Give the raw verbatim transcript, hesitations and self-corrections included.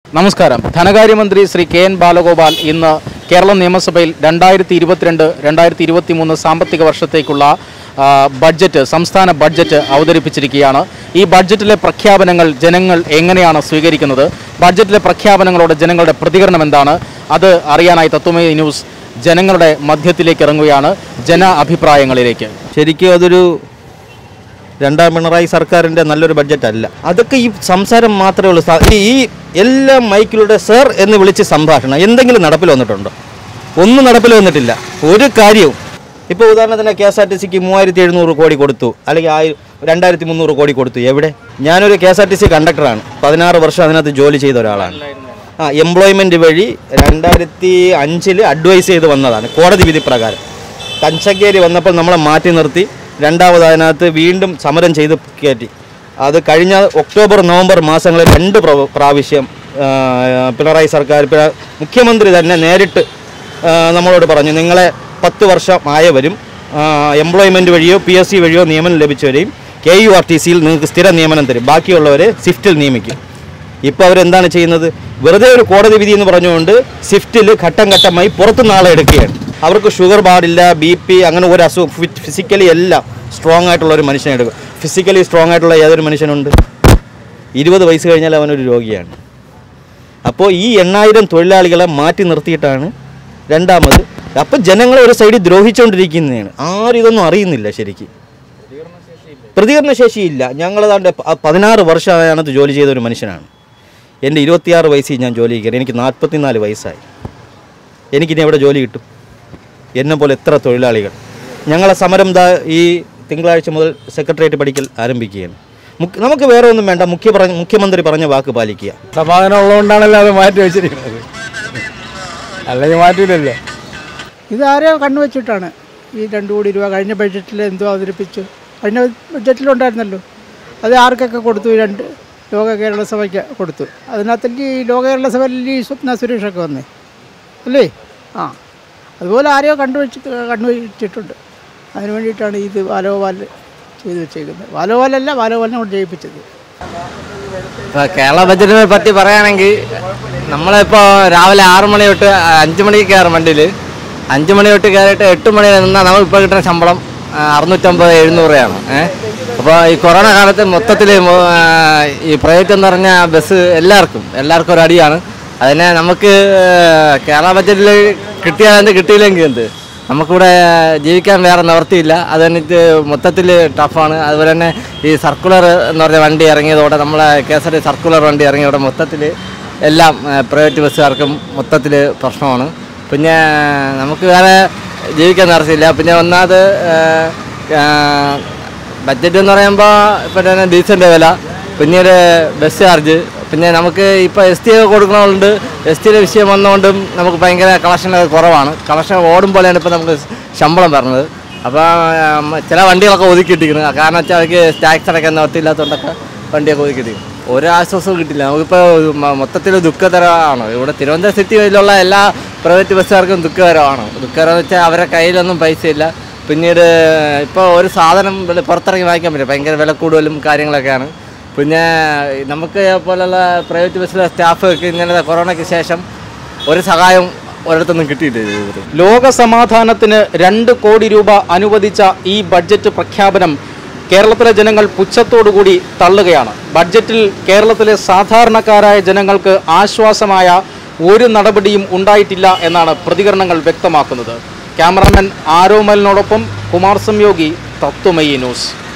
നമസ്കാരം. ധനകാര്യമന്ത്രി Shri K N Balagopal ഇന്ന് കേരള നിയമസഭയിൽ രണ്ടായിരത്തി ഇരുപത്തിരണ്ട് രണ്ടായിരത്തി ഇരുപത്തി മൂന്ന് സാമ്പത്തിക വർഷത്തേക്കുള്ള ബഡ്ജറ്റ് സംസ്ഥാന ബഡ്ജറ്റ് അവതരിപ്പിച്ചിരിക്കുകയാണ്. ഈ ബഡ്ജറ്റിലെ പ്രഖ്യാപനങ്ങൾ ജനങ്ങൾ എങ്ങനെയാണ് സ്വീകരിക്കുന്നത്, ബഡ്ജറ്റിലെ പ്രഖ്യാപനങ്ങളോട് ജനങ്ങളുടെ പ്രതികരണം എന്താണ്, അത് അറിയാനായി തത്വമയി ന്യൂസ് ജനങ്ങളുടെ മധ്യത്തിലേക്ക് ഇറങ്ങുകയാണ്, ജന അഭിപ്രായങ്ങളിലേക്ക്. ശരിക്കും അതൊരു രണ്ടാം പിണറായി സർക്കാരിൻ്റെ നല്ലൊരു ബഡ്ജറ്റ് അല്ല. അതൊക്കെ ഈ സംസാരം മാത്രമേ ഉള്ളൂ. ഈ എല്ലാ മൈക്കിലൂടെ സർ എന്ന് വിളിച്ച് സംഭാഷണം എന്തെങ്കിലും നടപ്പിൽ വന്നിട്ടുണ്ടോ? ഒന്നും നടപ്പിൽ വന്നിട്ടില്ല ഒരു കാര്യവും. ഇപ്പോൾ ഉദാഹരണത്തിന് കെ എസ് ആർ ടി സിക്ക് മൂവായിരത്തി എഴുന്നൂറ് കോടി കൊടുത്തു, അല്ലെങ്കിൽ ആയിരം രണ്ടായിരത്തി മുന്നൂറ് കോടി കൊടുത്തു. എവിടെ? ഞാനൊരു K S R T C കണ്ടക്ടറാണ്, പതിനാറ് വർഷം അതിനകത്ത് ജോലി ചെയ്ത ഒരാളാണ്. ആ എംപ്ലോയ്മെൻറ്റ് വഴി രണ്ടായിരത്തി അഞ്ചിൽ അഡ്വൈസ് ചെയ്ത് വന്നതാണ് കോടതി വിധി പ്രകാരം. കഞ്ചങ്കേരി വന്നപ്പോൾ നമ്മളെ മാറ്റി നിർത്തി രണ്ടാമത് അതിനകത്ത് വീണ്ടും സമരം ചെയ്ത് കയറ്റി. അത് കഴിഞ്ഞ ഒക്ടോബർ നവംബർ മാസങ്ങളിൽ രണ്ട് പ്രാവശ്യം പിണറായി സർക്കാർ മുഖ്യമന്ത്രി തന്നെ നേരിട്ട് നമ്മളോട് പറഞ്ഞു, നിങ്ങളെ പത്ത് വർഷം ആയവരും എംപ്ലോയ്മെൻറ്റ് വഴിയോ പി എസ് സി വഴിയോ നിയമനം ലഭിച്ചവരെയും കെ യു ആർ ടി സിയിൽ നിങ്ങൾക്ക് സ്ഥിര നിയമനം തരും, ബാക്കിയുള്ളവരെ സ്വിഫ്റ്റിൽ നിയമിക്കും. ഇപ്പോൾ അവരെന്താണ് ചെയ്യുന്നത്? വെറുതെ ഒരു കോടതി വിധി എന്ന് പറഞ്ഞുകൊണ്ട് സ്വിഫ്റ്റിൽ ഘട്ടം ഘട്ടമായി പുറത്തുനിന്ന് ആളെ എടുക്കുകയാണ്. അവർക്ക് ഷുഗർ പാടില്ല, ബി പി, അങ്ങനെ ഒരു അസുഖം, ഫിസിക്കലി എല്ലാം സ്ട്രോങ് ആയിട്ടുള്ള ഒരു മനുഷ്യനെ എടുക്കും. ഫിസിക്കലി സ്ട്രോങ് ആയിട്ടുള്ള ഏതൊരു മനുഷ്യനുണ്ട്? ഇരുപത് വയസ്സ് കഴിഞ്ഞാൽ അവനൊരു രോഗിയാണ്. അപ്പോൾ ഈ എണ്ണായിരം തൊഴിലാളികളെ മാറ്റി നിർത്തിയിട്ടാണ് രണ്ടാമത്. അപ്പം ജനങ്ങളെ ഒരു സൈഡിൽ ദ്രോഹിച്ചുകൊണ്ടിരിക്കുന്നതാണ്. ആരും ഇതൊന്നും അറിയുന്നില്ല. ശരിക്കും പ്രതികരണശേഷിയില്ല. ഞങ്ങളതാണ്ട് പതിനാറ് വർഷമായത് ജോലി ചെയ്ത ഒരു മനുഷ്യനാണ്. എൻ്റെ ഇരുപത്തിയാറ് വയസ്സിൽ ഞാൻ ജോലി കയറി, എനിക്ക് നാൽപ്പത്തിനാല് വയസ്സായി. എനിക്കിനി എവിടെ ജോലി കിട്ടും? എന്നെ പോലെ എത്ര തൊഴിലാളികൾ. ഞങ്ങളെ സമരം ദാ ഈ തിങ്കളാഴ്ച മുതൽ സെക്രട്ടേറിയറ്റ് പഠിക്കൽ ആരംഭിക്കുകയാണ്. നമുക്ക് വേറെ ഒന്നും വേണ്ട, മുഖ്യ പറഞ്ഞ മുഖ്യമന്ത്രി പറഞ്ഞ വാക്ക് പാലിക്കുക. സമാധാനം ഉള്ളതുകൊണ്ടാണല്ലോ അത് മാറ്റി വെച്ചിരിക്കുന്നത്, അല്ലെങ്കിൽ മാറ്റിയില്ലല്ലോ. ഇതാരോ കണ്ണുവെച്ചിട്ടാണ് ഈ രണ്ട് കോടി രൂപ കഴിഞ്ഞ ബഡ്ജറ്റിൽ എന്തോ അവതരിപ്പിച്ചു. കഴിഞ്ഞ ബഡ്ജറ്റിലുണ്ടായിരുന്നല്ലോ, അത് ആർക്കൊക്കെ കൊടുത്തു? രണ്ട് ലോക കേരള സഭയ്ക്ക് കൊടുത്തു. അതിനകത്തേക്ക് ഈ ലോക കേരള സഭയിൽ ഈ സ്വപ്ന സുരേഷൊക്കെ വന്നേ അല്ലേ? ആ അതുപോലെ ആരെയോ കണ്ടുവെച്ച് കണ്ടുവച്ചിട്ടുണ്ട്. അതിന് വേണ്ടിയിട്ടാണ് ഇത് ബാലഗോപാൽ ചെയ്തു വെച്ചേക്കുന്നത്. ബാലഗോപാലല്ല, ബാലഗോപാലിനെ കൊണ്ട് ജയിപ്പിച്ചത്. ഇപ്പോൾ കേരള ബഡ്ജറ്റിനെ പറ്റി പറയുകയാണെങ്കിൽ നമ്മളിപ്പോൾ രാവിലെ ആറ് മണി തൊട്ട് അഞ്ച് മണിക്ക് കയറും വണ്ടിയിൽ. അഞ്ച് മണി തൊട്ട് കയറിയിട്ട് എട്ട് മണി നിന്നാൽ നമ്മൾ ഇപ്പോൾ കിട്ടുന്ന ശമ്പളം അറുന്നൂറ്റമ്പത് എഴുന്നൂറ് രൂപയാണ്. ഏഹ് അപ്പോൾ ഈ കൊറോണ കാലത്ത് മൊത്തത്തിൽ ഈ പ്രൈവറ്റ് എന്ന് പറഞ്ഞാൽ ബസ് എല്ലാവർക്കും എല്ലാവർക്കും ഒരു അടിയാണ്. അതിനെ നമുക്ക് കേരള ബഡ്ജറ്റിൽ കിട്ടിയാൽ എന്ത്, കിട്ടിയില്ലെങ്കിൽ എന്ത്, നമുക്കിവിടെ ജീവിക്കാൻ വേറെ നിവർത്തിയില്ല. അത് കഴിഞ്ഞിട്ട് മൊത്തത്തിൽ ടഫാണ്. അതുപോലെ തന്നെ ഈ സർക്കുലർ എന്ന് പറഞ്ഞ വണ്ടി ഇറങ്ങിയതോടെ, നമ്മളെ K S R T circular വണ്ടി ഇറങ്ങിയതോടെ മൊത്തത്തിൽ എല്ലാം പ്രൈവറ്റ് ബസ്സുകാർക്കും മൊത്തത്തിൽ പ്രശ്നമാണ്. പിന്നെ നമുക്ക് വേറെ ജീവിക്കാൻ നിവർത്തിയില്ല. പിന്നെ ഒന്നാമത് ബഡ്ജറ്റ് എന്ന് പറയുമ്പോൾ ഇപ്പം തന്നെ ഡീസലിൻ്റെ വില, പിന്നീട് ബസ് ചാർജ്, പിന്നെ നമുക്ക് ഇപ്പോൾ എസ് ടി കൊടുക്കണമുണ്ട്. എസ് ടിയുടെ വിഷയം വന്നുകൊണ്ടും നമുക്ക് ഭയങ്കര കളക്ഷൻ കുറവാണ്. കളക്ഷൻ ഓടും പോലെയാണ് ഇപ്പോൾ നമുക്ക് ശമ്പളം പറഞ്ഞത്. അപ്പോൾ ചില വണ്ടികളൊക്കെ ഒതുക്കിയിട്ടിരിക്കുന്നത്. കാരണം വെച്ചാൽ അവർക്ക് ടാക്സ് അടയ്ക്കാൻ നിവർത്തിയില്ലാത്തതുകൊണ്ടൊക്കെ വണ്ടിയൊക്കെ ഒതുക്കിയിട്ടിരിക്കും. ഒരു ആശ്വാസവും കിട്ടില്ല. നമുക്കിപ്പോൾ മൊത്തത്തിൽ ദുഃഖതരമാണ്. ഇവിടെ തിരുവനന്തപുരം സിറ്റിയിലുള്ള എല്ലാ പ്രൈവറ്റ് ബസ്സുകാർക്കും ദുഃഖകരമാണ്. ദുഃഖകരം എന്ന് വെച്ചാൽ അവരുടെ കയ്യിലൊന്നും പൈസ ഇല്ല. പിന്നീട് ഇപ്പോൾ ഒരു സാധനം പുറത്തിറങ്ങി വാങ്ങിക്കാൻ പറ്റില്ല, ഭയങ്കര വില കൂടുതലും കാര്യങ്ങളൊക്കെയാണ്. പിന്നെ നമുക്ക് പോലുള്ള പ്രൈവറ്റ് ബസ്സിലെ സ്റ്റാഫൊക്കെ ഇങ്ങനെ കൊറോണയ്ക്ക് ശേഷം ഒരു സഹായം ഒരിടത്തൊന്നും കിട്ടിയിട്ടില്ല. ലോക സമാധാനത്തിന് രണ്ട് കോടി രൂപ അനുവദിച്ച ഈ ബഡ്ജറ്റ് പ്രഖ്യാപനം കേരളത്തിലെ ജനങ്ങൾ പുച്ഛത്തോടുകൂടി തള്ളുകയാണ്. ബഡ്ജറ്റിൽ കേരളത്തിലെ സാധാരണക്കാരായ ജനങ്ങൾക്ക് ആശ്വാസമായ ഒരു നടപടിയും ഉണ്ടായിട്ടില്ല എന്നാണ് പ്രതികരണങ്ങൾ വ്യക്തമാക്കുന്നത്. ക്യാമറാമാൻ ആരോമലിനോടൊപ്പം കുമാർ സംയോഗി, തത്വമയി ന്യൂസ്.